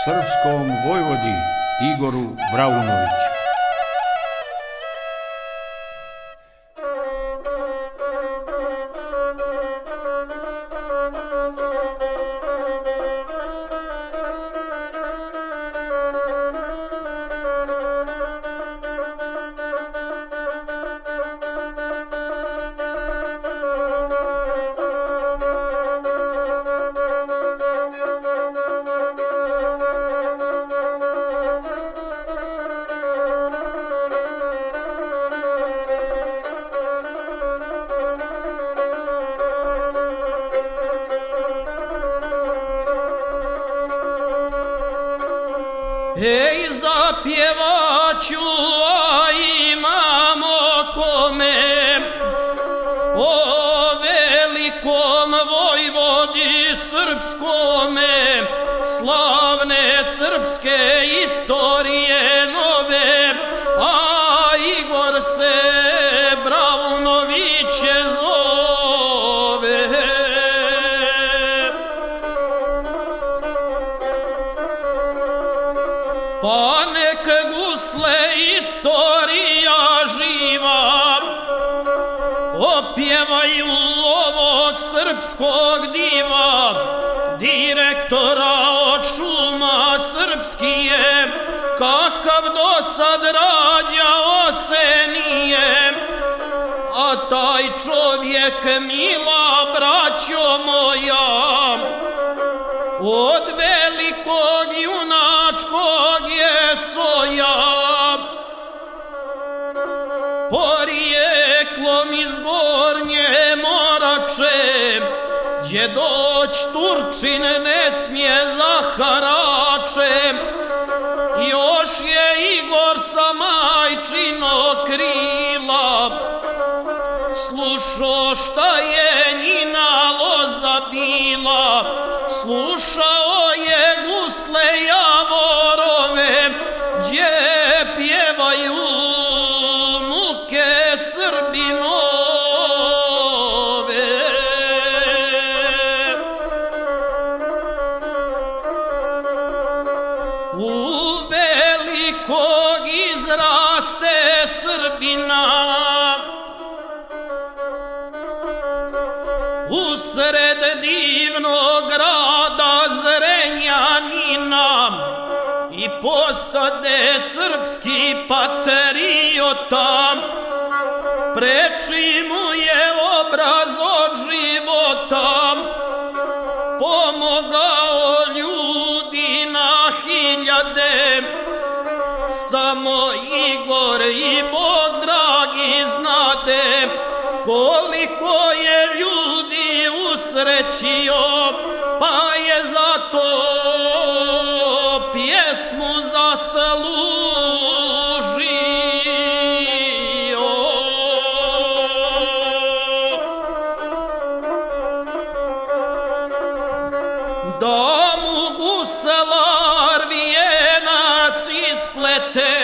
srpskom vojvodi Igoru Braunoviću. Ej, zapjevaću, a imamo kome, o velikom vojvodi srpskome, slavne srpske istorije nove, a Igor se Braunoviće zove. Pa nek gusle istorija živa opjevaju ovog srpskog diva, direktora od šuma srpskije, kakav do sad rađao se nije, a taj čovjek, mila braćo moja, od velikog junačkog je soja, porijeklom iz Gornje Morače, gdje doć Turčin ne smije za harače. Još je Igor sa majčinog krila slušao šta je njina loza bila, slušao je gusle javorove, gdje pjevaju muke Srbinove. U velikog izraste Srbina, usred divnog grada Zrenjanina, i postade srpski patriota, preči mu je obraz od života, pomogao ljudi na hiljade, samo Igor i Bog dragi znade koliko je ljudi usrećio, pa je zato pjesmu zaslužio. Da mu guselar vijenac isplete,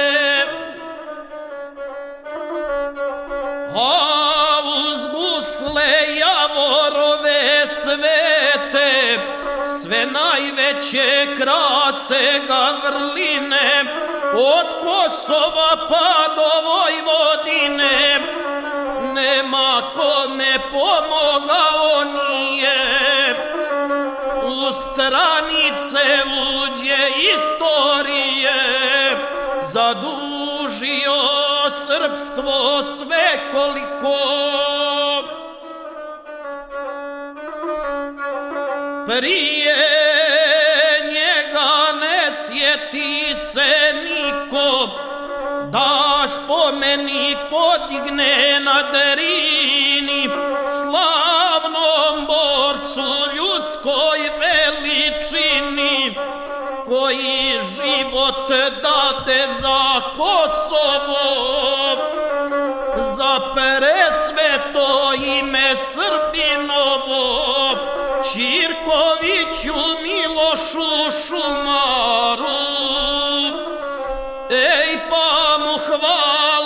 a uz gusle javorove svete, sve najveće krase ga vrline, od Kosova pa do Vojvodine, nema kome pomogao nije. U stranice luđe istorije zadužio srpstvo svekoliko, prije njega ne sjeti se niko, da spomenik podigne na Drini, slavnom borcu ljudskoj veličini, koji život dade za Kosovo, za presveto ime Srbinovo, Ćirkoviću Milošu Šumaru. Ej, pa mu hvala